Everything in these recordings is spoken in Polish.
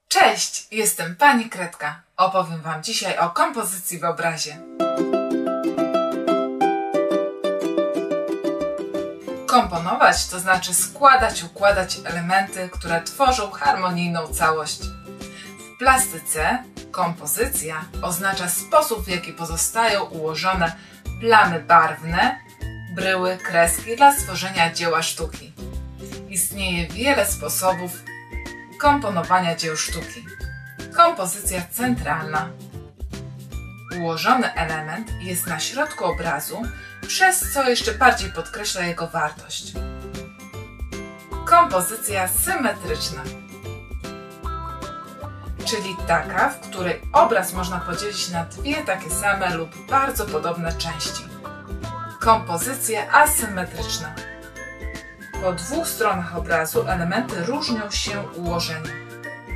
Cześć, jestem Pani Kredka. Opowiem Wam dzisiaj o kompozycji w obrazie. Komponować to znaczy składać, układać elementy, które tworzą harmonijną całość. W plastyce kompozycja oznacza sposób, w jaki pozostają ułożone plamy barwne, bryły, kreski dla stworzenia dzieła sztuki. Istnieje wiele sposobów komponowania dzieł sztuki. Kompozycja centralna. Ułożony element jest na środku obrazu, przez co jeszcze bardziej podkreśla jego wartość. Kompozycja symetryczna, czyli taka, w której obraz można podzielić na dwie takie same lub bardzo podobne części. Kompozycja asymetryczna. Po dwóch stronach obrazu elementy różnią się ułożeniem.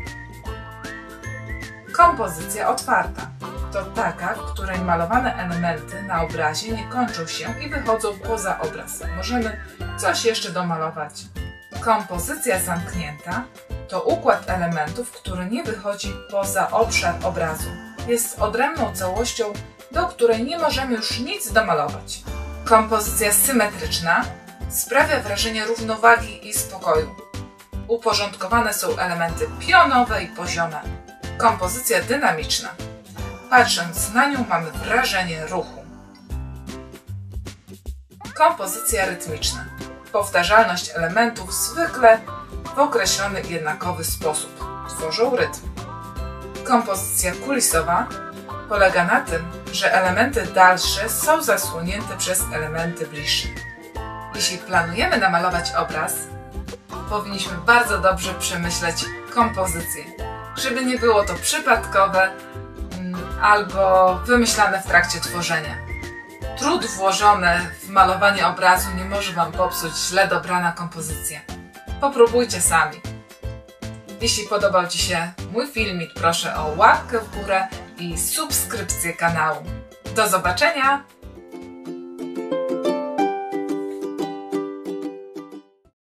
Kompozycja otwarta to taka, w której malowane elementy na obrazie nie kończą się i wychodzą poza obraz. Możemy coś jeszcze domalować. Kompozycja zamknięta to układ elementów, który nie wychodzi poza obszar obrazu. Jest odrębną całością, do której nie możemy już nic domalować. Kompozycja symetryczna sprawia wrażenie równowagi i spokoju. Uporządkowane są elementy pionowe i poziome. Kompozycja dynamiczna. Patrząc na nią mamy wrażenie ruchu. Kompozycja rytmiczna. Powtarzalność elementów zwykle w określony jednakowy sposób tworzą rytm. Kompozycja kulisowa polega na tym, że elementy dalsze są zasłonięte przez elementy bliższe. Jeśli planujemy namalować obraz, powinniśmy bardzo dobrze przemyśleć kompozycję, żeby nie było to przypadkowe albo wymyślane w trakcie tworzenia. Trud włożony w malowanie obrazu nie może Wam popsuć źle dobrana kompozycja. Popróbujcie sami. Jeśli podobał Ci się mój filmik, proszę o łapkę w górę i subskrypcję kanału. Do zobaczenia!